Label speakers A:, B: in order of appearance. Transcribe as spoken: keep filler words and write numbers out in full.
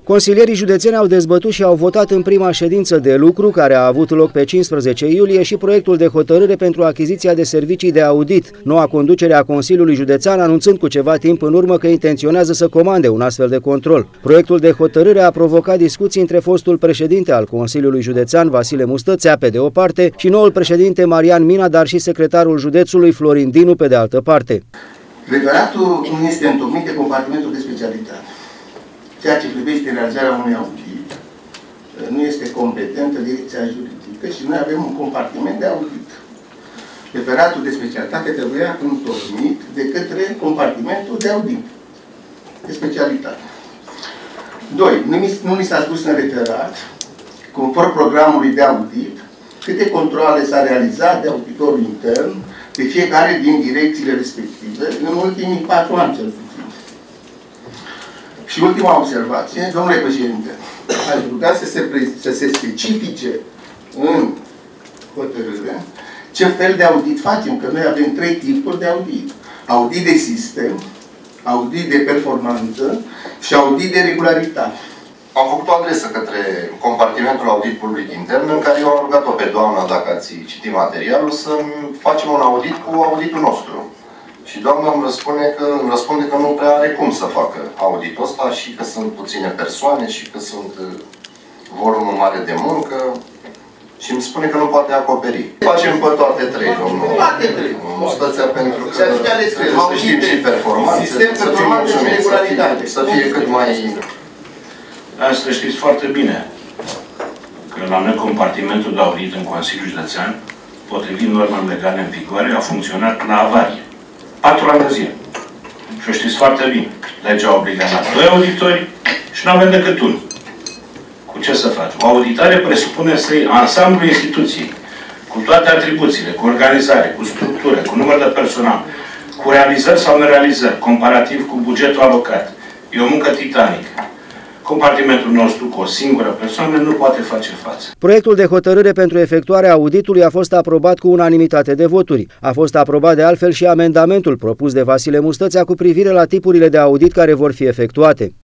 A: Consilierii județeni au dezbătut și au votat în prima ședință de lucru, care a avut loc pe cincisprezece iulie, și proiectul de hotărâre pentru achiziția de servicii de audit. Noua conducere a Consiliului Județean anunțând cu ceva timp în urmă că intenționează să comande un astfel de control. Proiectul de hotărâre a provocat discuții între fostul președinte al Consiliului Județean, Vasile Mustățea, pe de o parte, și noul președinte Marian Mina, dar și secretarul județului Florin Dinu, pe de altă parte.
B: Referatul nu este întocmit de compartimentul de specialitate. Ceea ce privește realizarea unui audit, nu este competentă direcția juridică și noi avem un compartiment de audit. Referatul de specialitate trebuia întocmit de către compartimentul de audit de specialitate. Doi. Nu ni s-a spus în referat, conform programului de audit, câte controale s-a realizat de auditorul intern de fiecare din direcțiile respective în ultimii patru ani, cel puțin. Și ultima observație, domnule președinte, aș ruga să se, să se specifice în hotărâre ce fel de audit facem, că noi avem trei tipuri de audit. Audit de sistem, audit de performanță și audit de regularitate.
C: Am făcut o adresă către compartimentul audit public intern, în care eu am rugat-o pe doamna, dacă ați citit materialul, să facem un audit cu auditul nostru. Și doamna îmi răspunde că, îmi răspunde că nu prea are cum să facă auditul ăsta și că sunt puține persoane și că sunt volumul mare de muncă și îmi spune că nu poate acoperi. Facem pe toate trei, domnul Mustățea, pentru că să știm și performanțe, să fim mulțumiți, să fie cât mai...
D: Asta știți foarte bine, că la noi compartimentul de audit în Consiliul Județean, potrivit normelor legale în vigoare, a funcționat la avarie. Patru ani de zile. Și o știți foarte bine. Legea a obligat la doi auditori și nu avem decât unul. Cu ce să faci? O auditare presupune să iei ansamblul instituției, cu toate atribuțiile, cu organizare, cu structură, cu număr de personal, cu realizări sau nerealizări, comparativ cu bugetul alocat. E o muncă titanică. Compartimentul nostru, cu o singură persoană, nu poate face față.
A: Proiectul de hotărâre pentru efectuarea auditului a fost aprobat cu unanimitate de voturi. A fost aprobat de altfel și amendamentul propus de Vasile Mustățea cu privire la tipurile de audit care vor fi efectuate.